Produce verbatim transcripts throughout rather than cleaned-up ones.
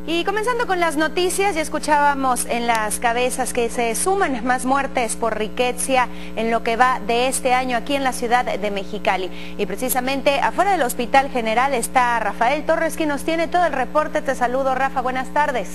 Y comenzando con las noticias, ya escuchábamos en las cabezas que se suman más muertes por riqueza en lo que va de este año aquí en la ciudad de Mexicali. Y precisamente afuera del Hospital General está Rafael Torres, quien nos tiene todo el reporte. Te saludo, Rafa, buenas tardes.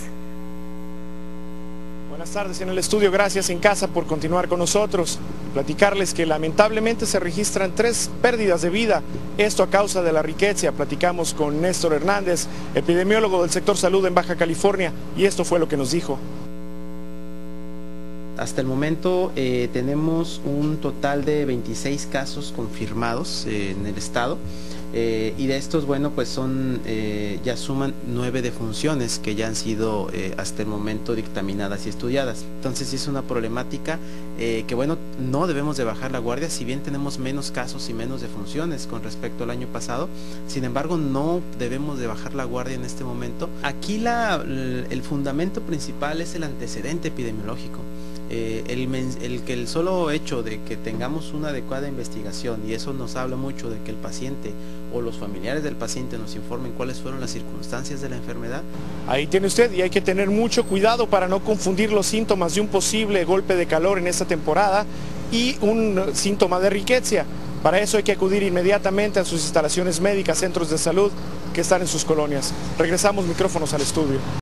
Buenas tardes en el estudio, gracias en casa por continuar con nosotros. Platicarles que lamentablemente se registran tres pérdidas de vida, esto a causa de la riqueza. Platicamos con Néstor Hernández, epidemiólogo del sector salud en Baja California, y esto fue lo que nos dijo. Hasta el momento eh, tenemos un total de veintiséis casos confirmados eh, en el estado. Eh, y de estos, bueno, pues son, eh, ya suman nueve defunciones que ya han sido eh, hasta el momento dictaminadas y estudiadas. Entonces sí es una problemática eh, que, bueno, no debemos de bajar la guardia, si bien tenemos menos casos y menos defunciones con respecto al año pasado. Sin embargo, no debemos de bajar la guardia en este momento. Aquí la, el fundamento principal es el antecedente epidemiológico. Eh, el, el que el solo hecho de que tengamos una adecuada investigación, y eso nos habla mucho de que el paciente o los familiares del paciente nos informen cuáles fueron las circunstancias de la enfermedad. Ahí tiene usted, y hay que tener mucho cuidado para no confundir los síntomas de un posible golpe de calor en esta temporada y un síntoma de riqueza. Para eso hay que acudir inmediatamente a sus instalaciones médicas, centros de salud que están en sus colonias. Regresamos micrófonos al estudio.